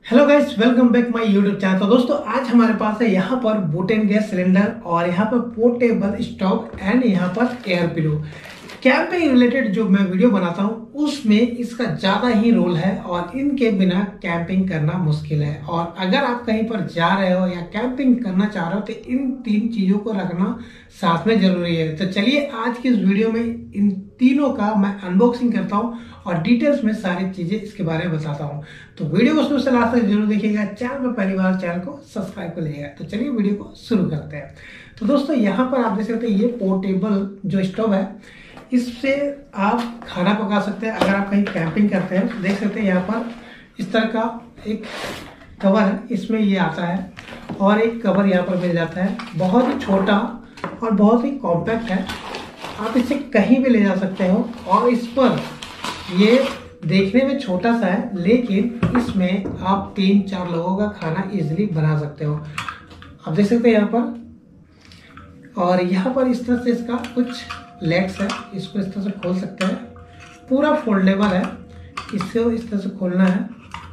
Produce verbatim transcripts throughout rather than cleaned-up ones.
Hello guys, welcome back my YouTube channel. तो दोस्तों आज हमारे पास है यहाँ पर बुटेन गैस सिलेंडर और यहाँ पर पोर्टेबल स्टोव एंड यहाँ पर एयर पिलो। कैंपिंग रिलेटेड जो मैं वीडियो बनाता हूँ उसमें इसका ज़्यादा ही रोल है और इनके बिना कैंपिंग करना मुश्किल है। और अगर आप कहीं पर जा रहे हो या कैंपिंग करना चाह रहे हो तो इन तीन चीज़ों को रखना साथ में जरूरी है। तो चलिए आज की इस वीडियो में इन तीनों का मैं अनबॉक्सिंग करता हूँ और डिटेल्स में सारी चीजें इसके बारे में बताता हूँ। तो वीडियो को शुरू से लास्ट तक जरूर देखिएगा। चैनल पर पहली बार चैनल को सब्सक्राइब कर लीजिएगा। तो चलिए वीडियो को शुरू करते हैं। तो दोस्तों यहाँ पर आप देख सकते हैं ये पोर्टेबल जो स्टोव है, इससे आप खाना पका सकते हैं। अगर आप कहीं कैंपिंग करते हैं तो देख सकते हैं यहाँ पर इस तरह का एक कवर है, इसमें ये आता है और एक कवर यहाँ पर मिल जाता है। बहुत ही छोटा और बहुत ही कॉम्पैक्ट है, आप इसे कहीं भी ले जा सकते हो। और इस पर ये देखने में छोटा सा है लेकिन इसमें आप तीन चार लोगों का खाना इजीली बना सकते हो। आप देख सकते हैं यहाँ पर, और यहाँ पर इस तरह से इसका कुछ लेग्स है, इसको इस तरह से खोल सकते हैं। पूरा फोल्डेबल है, इससे इस तरह से खोलना है,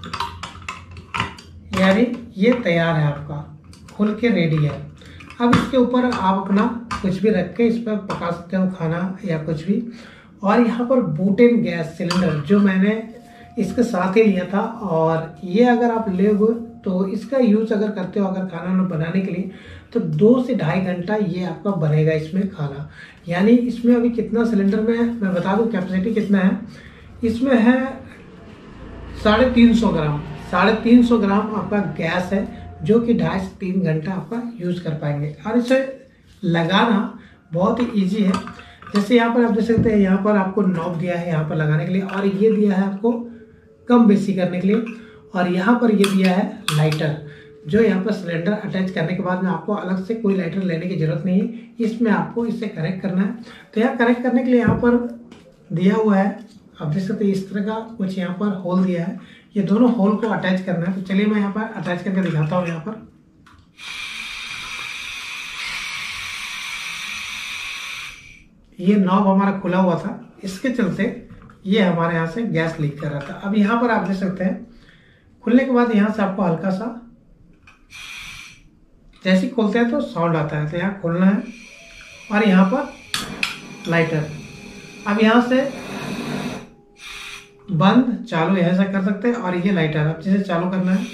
यानी ये तैयार है, आपका खुल के रेडी है। अब इसके ऊपर आप अपना कुछ भी रख के इस पर पका सकते हो खाना या कुछ भी। और यहाँ पर बुटेन गैस सिलेंडर जो मैंने इसके साथ ही लिया था, और ये अगर आप लोगे तो इसका यूज अगर करते हो अगर खाना बनाने के लिए तो दो से ढाई घंटा ये आपका बनेगा इसमें खाना। यानी इसमें अभी कितना सिलेंडर में मैं बता दूं कैपेसिटी कितना है, इसमें है साढ़े तीन सौ ग्राम साढ़े तीन सौ ग्राम आपका गैस है जो कि ढाई से तीन घंटा आपका यूज कर पाएंगे। और इसे लगाना बहुत ही ईजी है। जैसे यहाँ पर आप देख सकते हैं, यहाँ पर आपको नॉब दिया है यहाँ पर लगाने के लिए, और ये दिया है आपको कम बेसी करने के लिए, और यहाँ पर ये दिया है लाइटर, जो यहाँ पर सिलेंडर अटैच करने के बाद में आपको अलग से कोई लाइटर लेने की जरूरत नहीं है, इसमें आपको इससे कनेक्ट करना है। तो यहाँ कनेक्ट करने के लिए यहाँ पर दिया हुआ है, आप देख सकते हैं इस तरह का कुछ यहाँ पर होल दिया है, ये दोनों होल को अटैच करना है। तो चलिए मैं यहाँ पर अटैच करके दिखाता हूँ। यहाँ पर ये नॉब हमारा खुला हुआ था, इसके चलते ये हमारे यहाँ से गैस लीक कर रहा था। अब यहाँ पर आप देख सकते हैं खुलने के बाद यहाँ से आपको हल्का सा जैसे ही खोलते हैं तो साउंड आता है। तो यहाँ खोलना है और यहाँ पर लाइटर, अब यहाँ से बंद चालू ऐसा कर सकते हैं। और ये लाइटर अब जैसे चालू करना है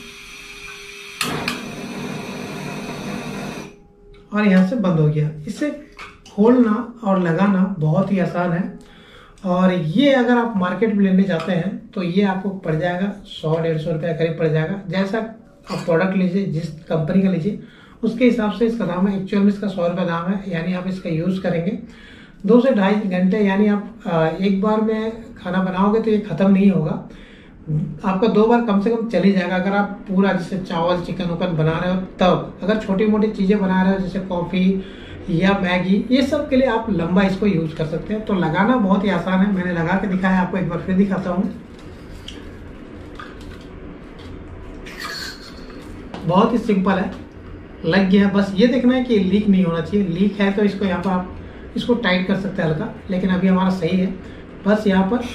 और यहाँ से बंद हो गया। इससे खोलना और लगाना बहुत ही आसान है। और ये अगर आप मार्केट में लेने जाते हैं तो ये आपको पड़ जाएगा सौ डेढ़ सौ रुपये करीब पड़ जाएगा। जैसा आप प्रोडक्ट लीजिए, जिस कंपनी का लीजिए उसके हिसाब से इसका दाम है। एक्चुअल में इसका सौ रुपये दाम है, यानी आप इसका यूज़ करेंगे दो से ढाई घंटे, यानी आप एक बार में खाना बनाओगे तो ये ख़त्म नहीं होगा, आपका दो बार कम से कम चल ही जाएगा। अगर आप पूरा जैसे चावल चिकन उकन बना रहे हो तब, अगर छोटी मोटी चीज़ें बना रहे हो जैसे कॉफ़ी या मैगी, ये सब के लिए आप लंबा इसको यूज कर सकते हैं। तो लगाना बहुत ही आसान है, मैंने लगा के दिखाया, आपको एक बार फिर दिखाता हूँ। बहुत ही सिंपल है, लग गया। बस ये देखना है कि लीक नहीं होना चाहिए। लीक है तो इसको यहाँ पर आप इसको टाइट कर सकते हैं हल्का, लेकिन अभी हमारा सही है। बस यहाँ पर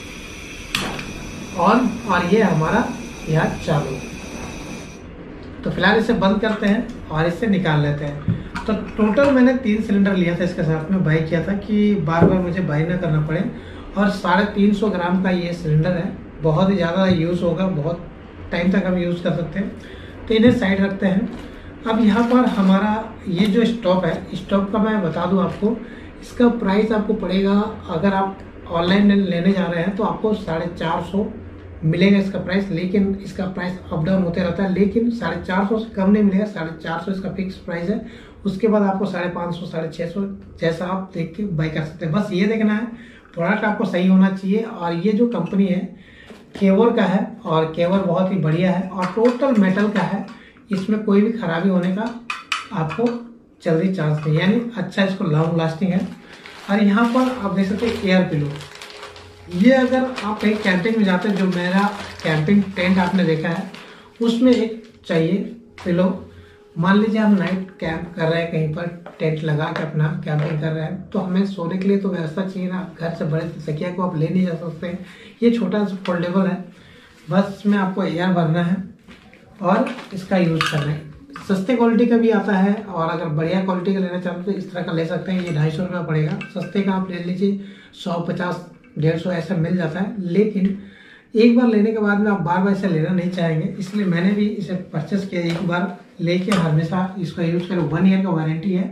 ऑन और ये हमारा यहाँ चालू। तो फिलहाल इसे बंद करते हैं और इससे निकाल लेते हैं। तो टोटल मैंने तीन सिलेंडर लिया था, इसके साथ में बाई किया था कि बार बार मुझे बाई ना करना पड़े। और साढ़े तीन सौ ग्राम का ये सिलेंडर है, बहुत ही ज़्यादा यूज़ होगा, बहुत टाइम तक हम यूज़ कर सकते हैं। तो इन्हें साइड रखते हैं। अब यहाँ पर हमारा ये जो स्टोव है, स्टोव का मैं बता दूँ आपको, इसका प्राइस आपको पड़ेगा, अगर आप ऑनलाइन लेने जा रहे हैं तो आपको साढ़े चार सौ मिलेगा इसका प्राइस। लेकिन इसका प्राइस अप डाउन होते रहता है, लेकिन साढ़े चार सौ से कम नहीं मिलेगा, साढ़े चार सौ इसका फिक्स प्राइस है। उसके बाद आपको साढ़े पाँच सौ साढ़े छः सौ जैसा आप देख के बाई कर सकते हैं। बस ये देखना है प्रोडक्ट आपको सही होना चाहिए। और ये जो कंपनी है केवर का है, और केवर बहुत ही बढ़िया है और टोटल मेटल का है, इसमें कोई भी खराबी होने का आपको जल्दी चांस नहीं, यानी अच्छा इसको लॉन्ग लास्टिंग है। और यहाँ पर आप देख सकते हैं एयर पिलो, ये अगर आप कहीं कैंपिंग में जाते हैं, जो मेरा कैंपिंग टेंट आपने देखा है उसमें एक चाहिए पिलो। मान लीजिए हम नाइट कैंप कर रहे हैं, कहीं पर टेंट लगा के अपना कैंपिंग कर रहे हैं, तो हमें सोने के लिए तो व्यवस्था चाहिए ना। घर से बड़े तकिया को आप ले नहीं जा सकते हैं, ये छोटा सा फोल्डेबल है। बस इसमें आपको एयर भरना है और इसका यूज़ करना है। सस्ते क्वालिटी का भी आता है और अगर बढ़िया क्वालिटी का लेना चाहते हो तो इस तरह का ले सकते हैं। ये ढाई सौ रुपये पड़ेगा। सस्ते का आप ले लीजिए, सौ पचास डेढ़ सौ ऐसा मिल जाता है, लेकिन एक बार लेने के बाद में आप बार बार इसे लेना नहीं चाहेंगे, इसलिए मैंने भी इसे परचेस किया। एक बार लेके हमेशा इसका यूज़ करें। वन ईयर का वारंटी है।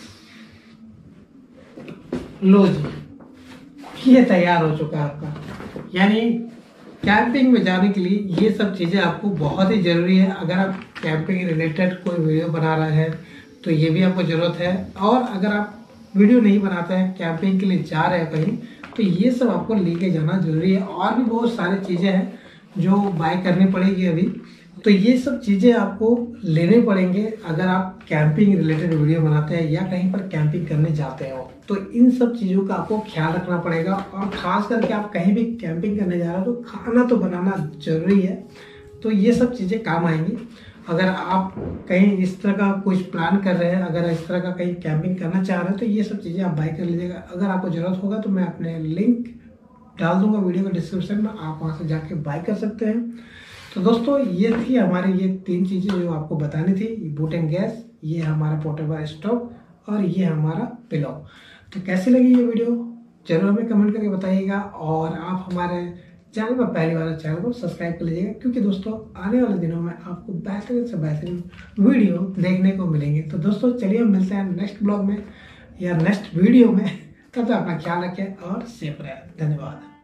लो जी, ये तैयार हो चुका है आपका। यानी कैंपिंग में जाने के लिए ये सब चीज़ें आपको बहुत ही ज़रूरी है। अगर आप कैंपिंग रिलेटेड कोई वीडियो बना रहे हैं तो ये भी आपको ज़रूरत है। और अगर आप वीडियो नहीं बनाते हैं, कैंपिंग के लिए जा रहे हैं कहीं, तो ये सब आपको लेके जाना जरूरी है। और भी बहुत सारी चीज़ें हैं जो बाय करनी पड़ेगी अभी, तो ये सब चीज़ें आपको लेने पड़ेंगे अगर आप कैंपिंग रिलेटेड वीडियो बनाते हैं या कहीं पर कैंपिंग करने जाते हो। तो इन सब चीज़ों का आपको ख्याल रखना पड़ेगा। और ख़ास करके आप कहीं भी कैंपिंग करने जा रहे हो तो खाना तो बनाना जरूरी है। तो ये सब चीज़ें काम आएंगी। अगर आप कहीं इस तरह का कुछ प्लान कर रहे हैं, अगर इस तरह का कहीं कैंपिंग करना चाह रहे हैं, तो ये सब चीज़ें आप बाय कर लीजिएगा। अगर आपको ज़रूरत होगा तो मैं अपने लिंक डाल दूंगा वीडियो के डिस्क्रिप्शन में, आप वहाँ से जाके बाय कर सकते हैं। तो दोस्तों, ये थी हमारी ये तीन चीज़ें जो आपको बतानी थी। बोटेन गैस, ये हमारा पोर्टेबल स्टोव और ये हमारा पिलो। तो कैसी लगी ये वीडियो जरूर हमें कमेंट करके बताइएगा। और आप हमारे चैनल पर पहली बार चैनल को सब्सक्राइब कर लीजिएगा, क्योंकि दोस्तों आने वाले दिनों में आपको बेहतरीन से बेहतरीन वीडियो देखने को मिलेंगे। तो दोस्तों चलिए हम मिलते हैं नेक्स्ट ब्लॉग में या नेक्स्ट वीडियो में। तब तक अपना ख्याल रखें और सेफ रहें। धन्यवाद।